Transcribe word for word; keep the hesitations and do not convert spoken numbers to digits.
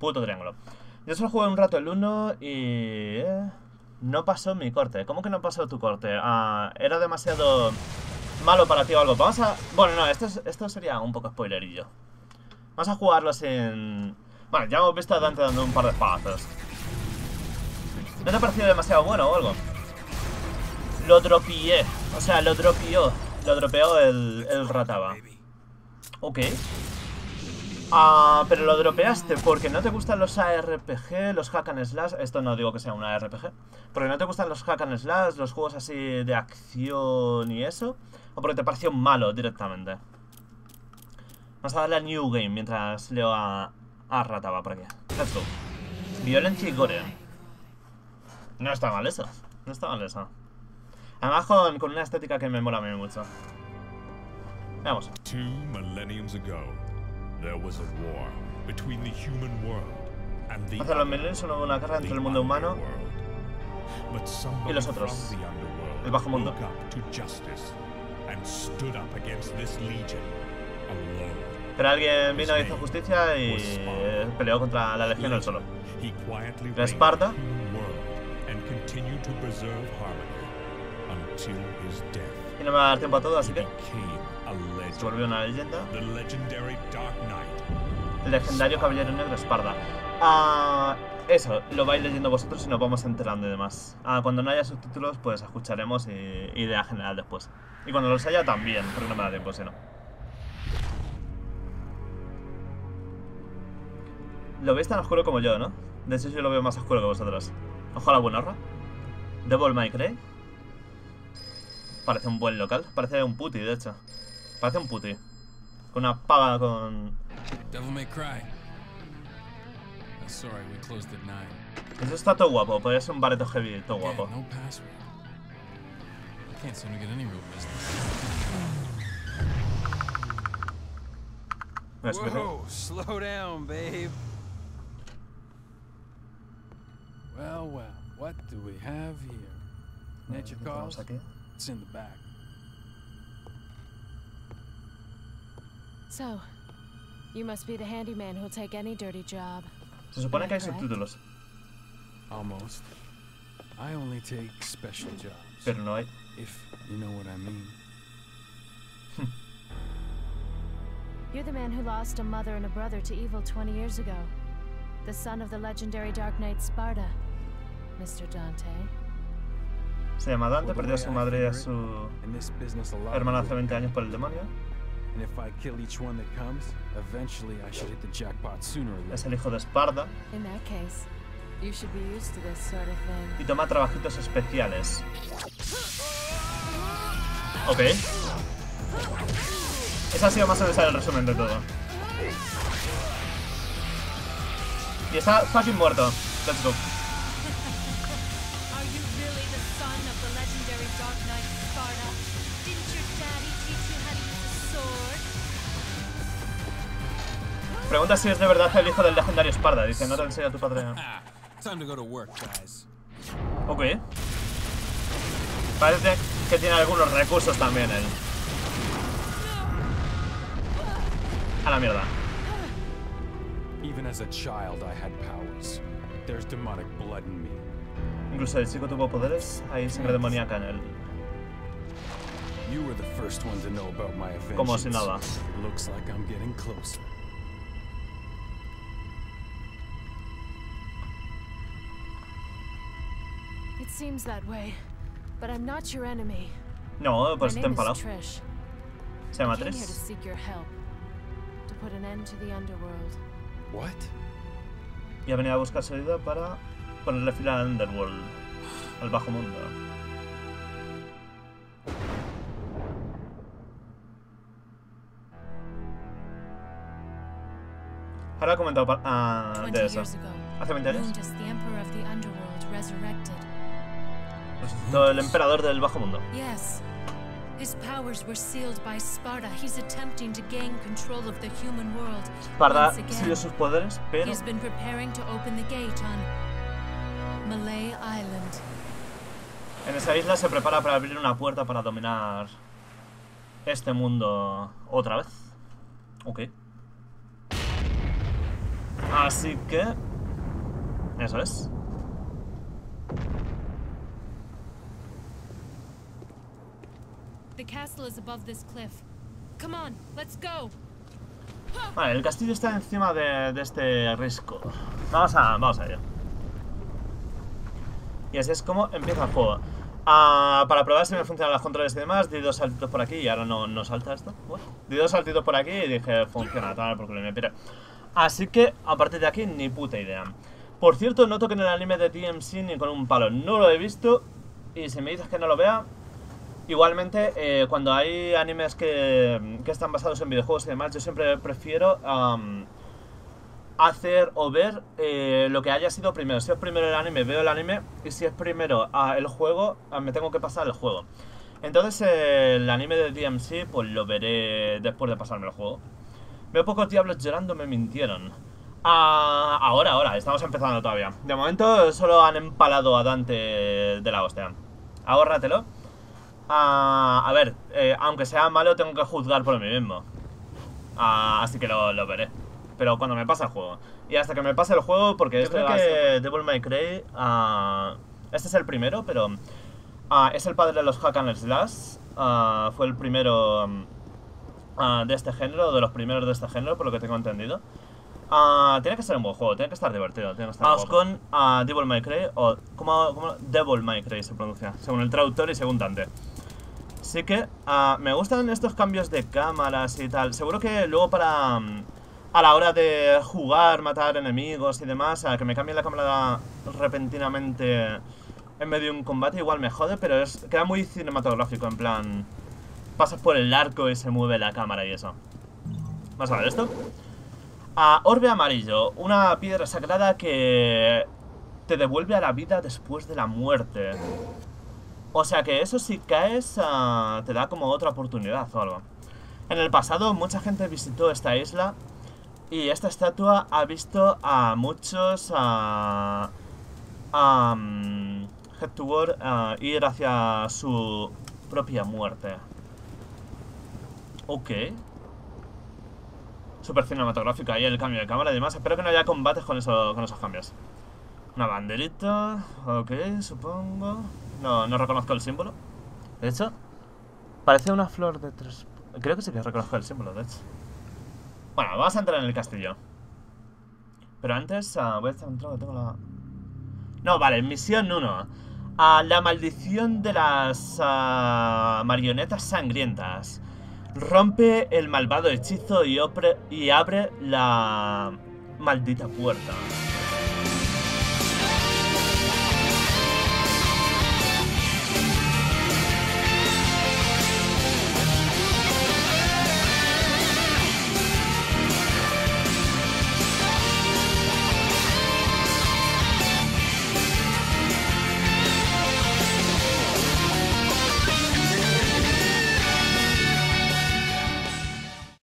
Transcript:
puto triángulo. Yo solo jugué un rato el uno y... Eh, no pasó mi corte. ¿Cómo que no pasó tu corte? Ah, era demasiado malo para ti o algo. Vamos a... Bueno, no, esto, es, esto sería un poco spoilerillo. Vamos a jugarlo sin... Bueno, ya hemos visto a Dante dando un par de espadazos. ¿No te ha parecido demasiado bueno o algo? Lo dropié. O sea, lo dropió. Lo dropeó el, el Rataba. Ok. Ah, pero lo dropeaste porque no te gustan los A R P G, los hack and slash. Esto no digo que sea una A R P G. Porque no te gustan los hack and slash, los juegos así de acción y eso. O porque te pareció malo directamente. Vamos a darle a New Game mientras leo a, a Rataba por aquí. Let's go. Violencia y gore. No está mal eso. No está mal eso. Además con, con una estética que me mola a mí mucho. Veamos. Two millenniums ago, there was a war between the human world and the Hace los milenios hubo una guerra entre el mundo humano y los otros, el bajo mundo. Pero alguien vino y hizo justicia y eh, peleó contra la legión él solo. La Esparta. Y no me va a dar tiempo a todo, así que se volvió una leyenda. El legendario caballero negro Esparta. Ah, eso, lo vais leyendo vosotros y nos vamos enterando y demás. Ah, cuando no haya subtítulos, pues escucharemos y, idea general después. Y cuando los haya también, porque no me da tiempo, si no. Lo veis tan oscuro como yo, ¿no? De hecho yo lo veo más oscuro que vosotros. Ojo a la buenorra. Devil May Cry. Parece un buen local. Parece un puti, de hecho. Parece un puti. Con una paga con... Devil May Cry. Sorry, we closed at nine. Eso está todo guapo. Podría ser un bareto heavy todo guapo. No password. I can't seem to get any real business. Whoa, slow down, babe. Well, well, what do we have here? Nature calls? It's in the back. So, you must be the handyman who'll take any dirty job. Se supone que hay subtítulos. Almost. I only take special jobs. Pero no hay. If you know what I mean. You're the man who lost a mother and a brother to evil twenty years ago. The son of the legendary Dark Knight Sparta, Mister Dante. Se llama Dante, perdió a su madre y a su hermana hace veinte años por el demonio. Es el hijo de Esparta. Y toma trabajitos especiales. Ok. Ese ha sido más o menos el resumen de todo. Y está fucking muerto. Let's go. Pregunta si es de verdad el hijo del legendario Esparta. Dice, no te enseña a tu padre. Ok. Parece que tiene algunos recursos también él. A la mierda. Incluso el chico tuvo poderes. Hay sangre demoníaca en él. Como si nada. It seems that way, but I'm not your enemy. No, pues está empalado. Trish. Se llama I came here to Trish. seek your help, to put an end to the underworld. What? Y ha venido a buscar su ayuda para ponerle fin al underworld, al bajo mundo. Ahora ha comentado uh, de eso. Hace veinte años. Resucitó el emperador del bajo mundo. Yes. His powers were sealed by Sparta. He's attempting to gain control of the human world. Sparta siguió sus poderes, pero he's been preparing to open the gate on Malay Island. En esa isla se prepara para abrir una puerta para dominar este mundo otra vez. Ok. Así que... eso es. The castle is above this cliff. Come on, let's go. Vale, el castillo está encima de, de este risco. Vamos a, vamos a ello. Y así es como empieza el juego. Uh, para probar si me funcionan los controles y demás, di dos saltitos por aquí y ahora no, no salta esto. What? Di dos saltitos por aquí y dije, funciona, tal, porque me piré. Así que, a partir de aquí, ni puta idea. Por cierto, no toquen el anime de D M C ni con un palo. No lo he visto. Y si me dices que no lo vea... Igualmente, eh, cuando hay animes que, que están basados en videojuegos y demás, yo siempre prefiero um, hacer o ver eh, lo que haya sido primero. Si es primero el anime, veo el anime. Y si es primero uh, el juego, uh, me tengo que pasar el juego. Entonces, eh, el anime de D M C, pues lo veré después de pasarme el juego. Veo pocos diablos llorando, me mintieron. Uh, ahora, ahora, estamos empezando todavía. De momento, solo han empalado a Dante de la hostia. Ahórratelo. Uh, a ver, eh, aunque sea malo, tengo que juzgar por mí mismo. Uh, así que lo, lo veré. Pero cuando me pase el juego. Y hasta que me pase el juego, porque yo creo que Devil May Cry, uh, este es el primero, pero uh, es el padre de los Hack and Slash. Uh, fue el primero uh, de este género, de los primeros de este género, por lo que tengo entendido. Uh, tiene que ser un buen juego, tiene que estar divertido. Tiene que estar Vamos con uh, Devil May Cry, o ¿cómo, cómo? Devil May Cry se pronuncia, según el traductor y según Dante. Así que uh, me gustan estos cambios de cámaras y tal. Seguro que luego para... Um, a la hora de jugar, matar enemigos y demás, uh, que me cambie la cámara repentinamente en medio de un combate igual me jode, pero es, queda muy cinematográfico, en plan... Pasas por el arco y se mueve la cámara y eso. Vamos a ver esto. Uh, orbe amarillo, una piedra sagrada que te devuelve a la vida después de la muerte. O sea que eso si caes uh, te da como otra oportunidad o algo. En el pasado mucha gente visitó esta isla y esta estatua ha visto a muchos uh, um, Head to War uh, ir hacia su propia muerte. Ok. Súper cinematográfico ahí el cambio de cámara y demás. Espero que no haya combates con, eso, con esos cambios. Una banderita. Ok, supongo. No, no reconozco el símbolo. De hecho, parece una flor de tres... Creo que sí que reconozco el símbolo, de hecho. Bueno, vamos a entrar en el castillo. Pero antes uh, voy a estar entrando, tengo la... No, vale, misión uno. Uh, la maldición de las uh, marionetas sangrientas. Rompe el malvado hechizo y, opre, y abre la maldita puerta.